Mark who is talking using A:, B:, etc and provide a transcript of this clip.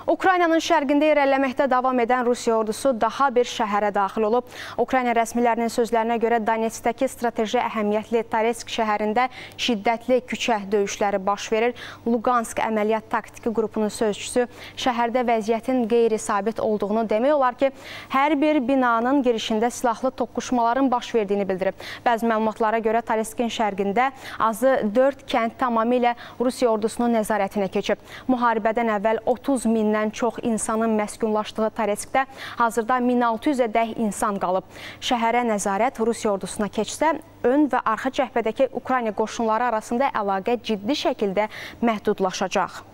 A: Ukraynanın şərqində irəliləməkdə davam edən Rusiya ordusu daha bir şəhərə daxil olub. Ukrayna rəsmilərinin sözlərinə görə Donetskdəki strateji əhəmiyyətli Toretsk şəhərində şiddətli küçə döyüşləri baş verir. Luqansk əməliyyat taktiki qrupunun sözçüsü şəhərdə vəziyyətin qeyri-sabit olduğunu demək olar ki, hər bir binanın girişində silahlı toqquşmaların baş verdiyini bildirib. Bəzi məlumatlara görə Toretskin şərqində azı 4 kənd tamamilə Rusiya ordusunun nəzarətinə keçib. Müharibədən əvvəl 30 mindən çox insanın məskunlaşdığı Toretskdə hazırda 1600-ədək insan qalıb. Şəhərə nəzarət Rusiya ordusuna keçsə, ön və arxa cəbhədəki Ukrayna qoşunları arasında əlaqə ciddi şəkildə məhdudlaşacaq.